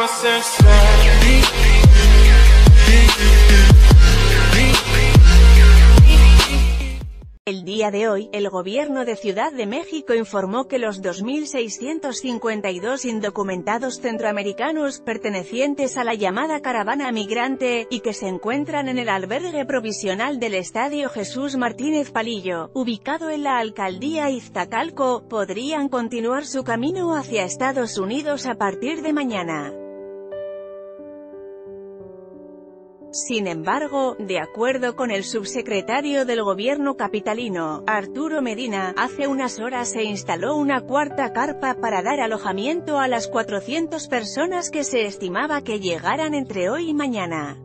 El día de hoy, el gobierno de Ciudad de México informó que los 2.652 indocumentados centroamericanos pertenecientes a la llamada caravana migrante, y que se encuentran en el albergue provisional del Estadio Jesús Martínez Palillo, ubicado en la alcaldía Iztacalco, podrían continuar su camino hacia Estados Unidos a partir de mañana. Sin embargo, de acuerdo con el subsecretario del gobierno capitalino, Arturo Medina, hace unas horas se instaló una cuarta carpa para dar alojamiento a las 400 personas que se estimaba que llegaran entre hoy y mañana.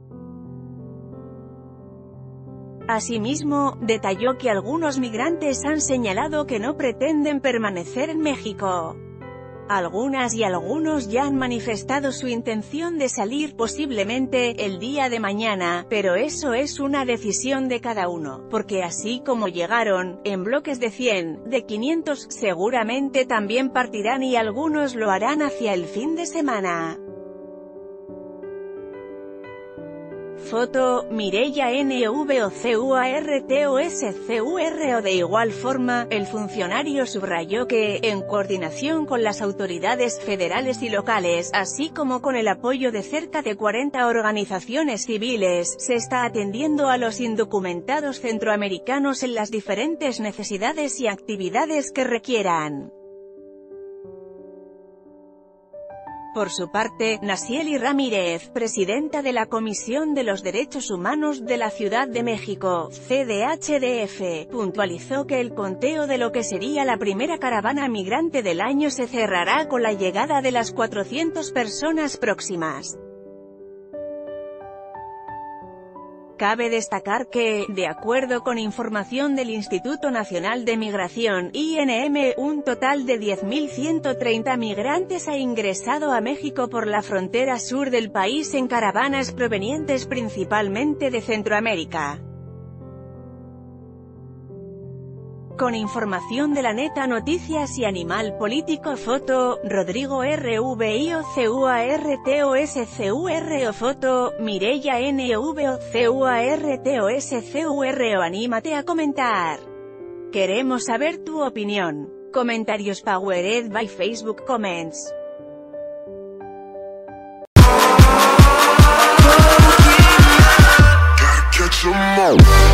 Asimismo, detalló que algunos migrantes han señalado que no pretenden permanecer en México. Algunas y algunos ya han manifestado su intención de salir posiblemente el día de mañana, pero eso es una decisión de cada uno, porque así como llegaron, en bloques de 100, de 500, seguramente también partirán y algunos lo harán hacia el fin de semana. Foto, Mireya NVOCUARTOSCURO. De igual forma, el funcionario subrayó que, en coordinación con las autoridades federales y locales, así como con el apoyo de cerca de 40 organizaciones civiles, se está atendiendo a los indocumentados centroamericanos en las diferentes necesidades y actividades que requieran. Por su parte, Nasieli Ramírez, presidenta de la Comisión de los Derechos Humanos de la Ciudad de México, CDHDF, puntualizó que el conteo de lo que sería la primera caravana migrante del año se cerrará con la llegada de las 400 personas próximas. Cabe destacar que, de acuerdo con información del Instituto Nacional de Migración, INM, un total de 10.130 migrantes ha ingresado a México por la frontera sur del país en caravanas provenientes principalmente de Centroamérica. Con información de La Neta Noticias y Animal Político. Foto, Rodrigo RVIOCUARTOSCURO. Foto, Mireya NVOCUARTOSCURO. Anímate a comentar. Queremos saber tu opinión. Comentarios powered by Facebook Comments. Catch 'em all.